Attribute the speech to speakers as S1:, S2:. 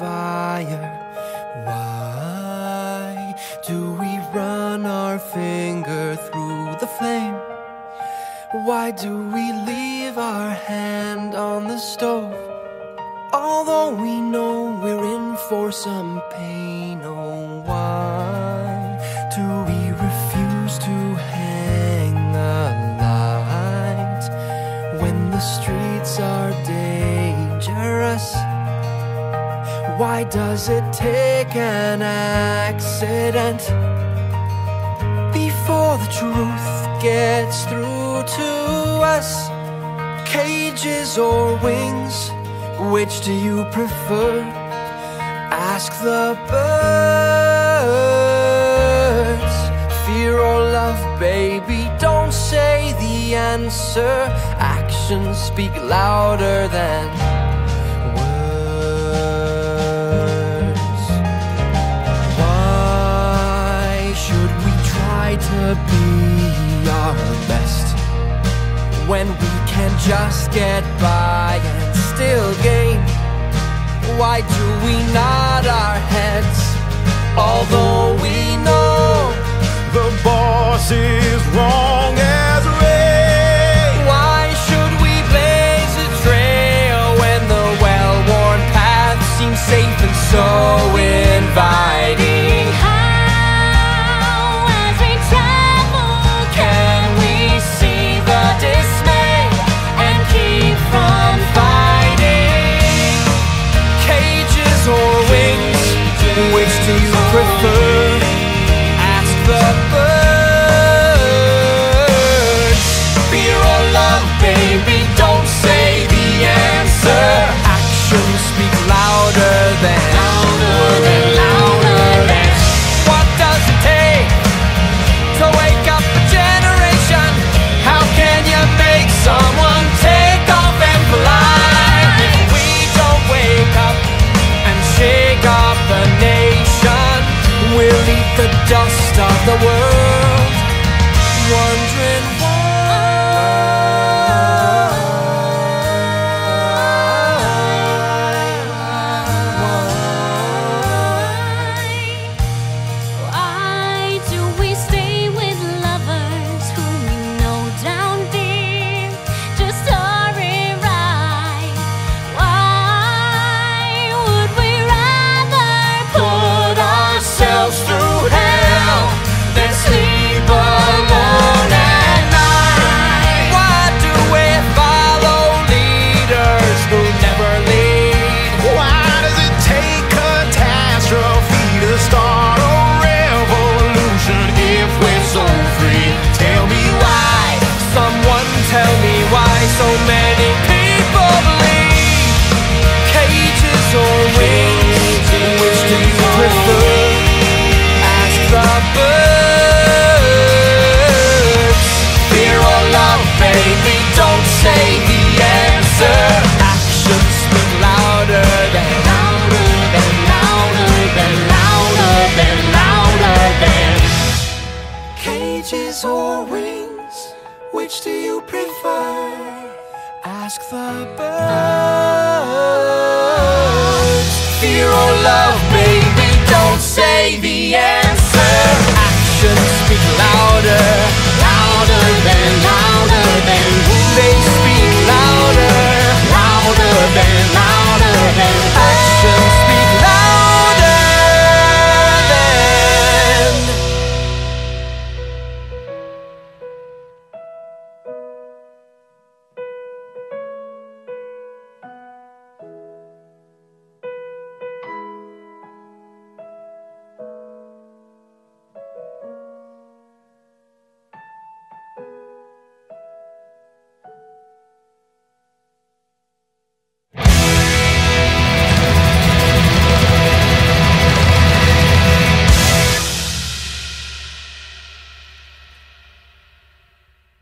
S1: fire. Why do we run our finger through the flame? Why do we leave our hand on the stove? Although we know we're in for some pain. Oh, why do we refuse to hang a light when the streets are dangerous? Why does it take an accident before the truth gets through to us? Cages or wings, which do you prefer? Ask the birds. Fear or love, baby, don't say the answer. Actions speak louder than words. Why should we try to be our best when we can just get by and still gain? Why do we nod our heads although we know
S2: the boss is wrong as rain?
S1: Why should we blaze a trail when the well-worn path seems safe and so inviting?
S3: How, as we travel, can we see the dismay and keep from fighting?
S1: Cages or wings, which do you prefer? Ask the birds. Fear or love, baby, don't say the answer. Actions speak louder than What does it take to wake up a generation? How can you make someone take off and fly? If we don't wake up and shake off the nation, we'll eat the dust of the world, wondering why.
S3: Why do we stay with lovers whom we know down deep just are right? Why would we rather put ourselves through hell than sleep alone at night?
S1: Why do we follow leaders who never lead?
S2: Why does it take catastrophe to start a revolution if we're so free? Tell me why.
S1: Someone tell me why so many people believe. Cages or wings, which do you prefer? Ask the birds. Fear or love, baby, don't say the answer. Actions speak louder than Cages or wings, which do you prefer? Ask the birds. Fear or love, baby, don't say the answer. Actions speak louder than